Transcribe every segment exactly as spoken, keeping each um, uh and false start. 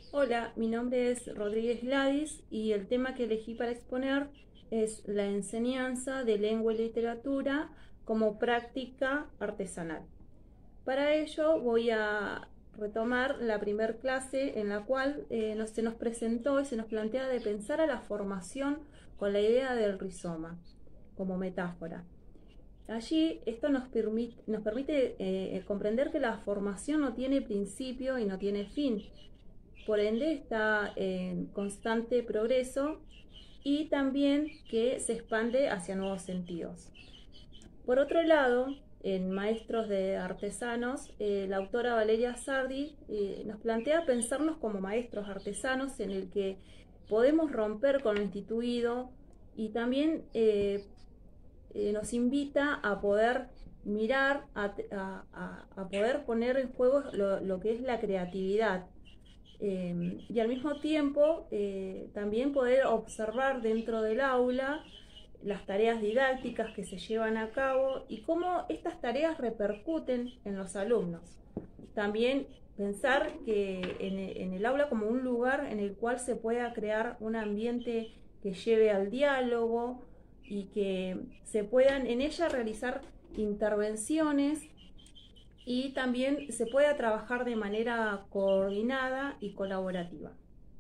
Hola, mi nombre es Rodríguez Gladys y el tema que elegí para exponer es la enseñanza de lengua y literatura como práctica artesanal. Para ello voy a retomar la primer clase en la cual eh, nos, se nos presentó y se nos plantea de pensar a la formación con la idea del rizoma como metáfora. Allí esto nos permite, nos permite eh, comprender que la formación no tiene principio y no tiene fin. Por ende está en constante progreso y también que se expande hacia nuevos sentidos. Por otro lado, en Maestros de Artesanos, eh, la autora Valeria Sardi eh, nos plantea pensarnos como maestros artesanos en el que podemos romper con lo instituido y también eh, eh, nos invita a poder mirar, a, a, a poder poner en juego lo, lo que es la creatividad. Eh, y al mismo tiempo eh, también poder observar dentro del aula las tareas didácticas que se llevan a cabo y cómo estas tareas repercuten en los alumnos. También pensar que en, en el aula como un lugar en el cual se pueda crear un ambiente que lleve al diálogo y que se puedan en ella realizar intervenciones y también se pueda trabajar de manera coordinada y colaborativa.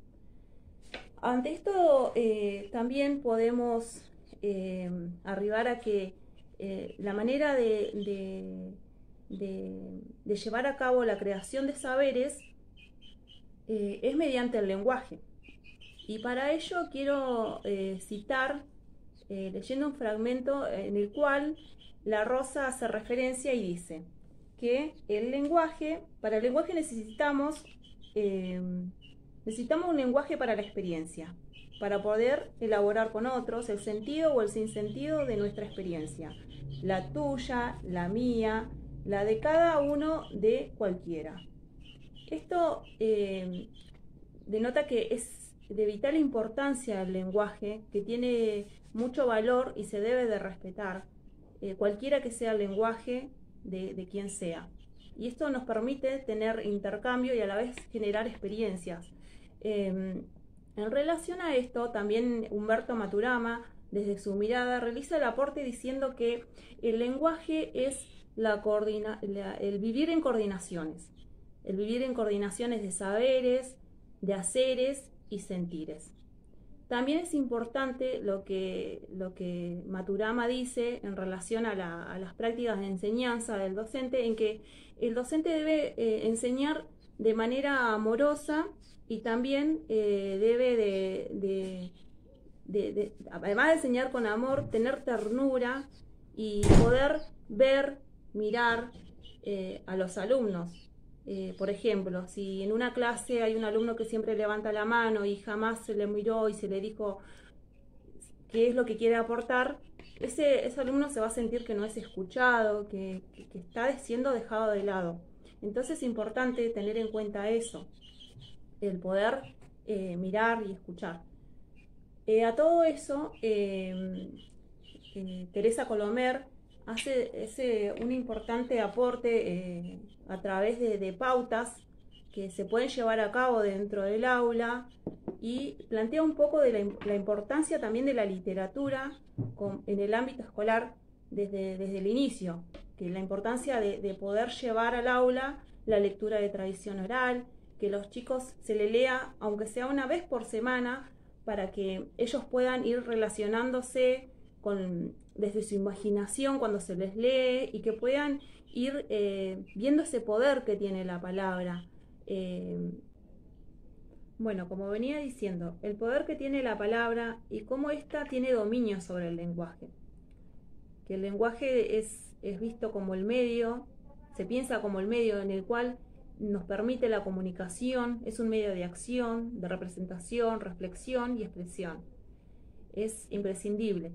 Ante esto eh, también podemos eh, arribar a que eh, la manera de, de, de, de, llevar a cabo la creación de saberes eh, es mediante el lenguaje. Y para ello quiero eh, citar, eh, leyendo un fragmento en el cual la Rosa hace referencia y dice que el lenguaje, para el lenguaje necesitamos, eh, necesitamos un lenguaje para la experiencia, para poder elaborar con otros el sentido o el sinsentido de nuestra experiencia, la tuya, la mía, la de cada uno de cualquiera. Esto eh, denota que es de vital importancia el lenguaje, que tiene mucho valor y se debe de respetar, eh, cualquiera que sea el lenguaje de, de quien sea. Y esto nos permite tener intercambio y a la vez generar experiencias. Eh, en relación a esto, también Humberto Maturama, desde su mirada, realiza el aporte diciendo que el lenguaje es la coordina la, el vivir en coordinaciones, el vivir en coordinaciones de saberes, de haceres y sentires. También es importante lo que, lo que Maturama dice en relación a, la, a las prácticas de enseñanza del docente, en que el docente debe eh, enseñar de manera amorosa y también eh, debe de, de, de, de, además de enseñar con amor, tener ternura y poder ver, mirar eh, a los alumnos. Eh, por ejemplo, si en una clase hay un alumno que siempre levanta la mano y jamás se le miró y se le dijo qué es lo que quiere aportar, ese, ese alumno se va a sentir que no es escuchado, que, que, que está siendo dejado de lado. Entonces es importante tener en cuenta eso, el poder eh, mirar y escuchar. Eh, a todo eso, eh, eh, Teresa Colomer hace ese, un importante aporte eh, a través de, de pautas que se pueden llevar a cabo dentro del aula y plantea un poco de la, la importancia también de la literatura con, en el ámbito escolar desde, desde el inicio, que la importancia de, de poder llevar al aula la lectura de tradición oral, que los chicos se le lea, aunque sea una vez por semana, para que ellos puedan ir relacionándose con, desde su imaginación cuando se les lee y que puedan ir eh, viendo ese poder que tiene la palabra. Eh, bueno, como venía diciendo, el poder que tiene la palabra y cómo ésta tiene dominio sobre el lenguaje. Que el lenguaje es, es visto como el medio, se piensa como el medio en el cual nos permite la comunicación, es un medio de acción, de representación, reflexión y expresión. Es imprescindible.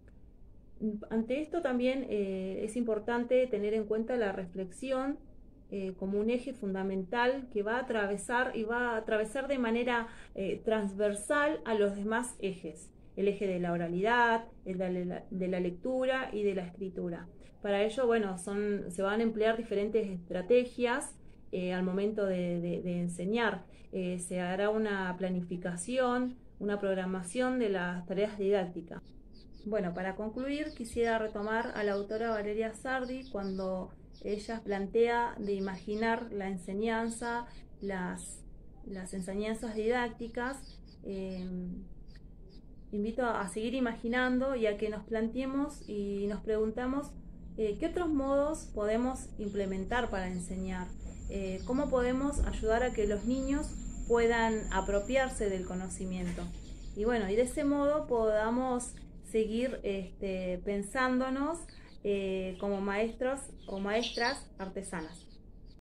Ante esto también eh, es importante tener en cuenta la reflexión eh, como un eje fundamental que va a atravesar y va a atravesar de manera eh, transversal a los demás ejes. El eje de la oralidad, el de la, de la lectura y de la escritura. Para ello, bueno, son, se van a emplear diferentes estrategias eh, al momento de, de, de enseñar. Eh, se hará una planificación, una programación de las tareas didácticas. Bueno, para concluir, quisiera retomar a la autora Valeria Sardi cuando ella plantea de imaginar la enseñanza, las, las enseñanzas didácticas. Eh, invito a, a seguir imaginando y a que nos planteemos y nos preguntamos eh, qué otros modos podemos implementar para enseñar, eh, cómo podemos ayudar a que los niños puedan apropiarse del conocimiento. Y bueno, y de ese modo podamos seguir este, pensándonos eh, como maestros o maestras artesanas.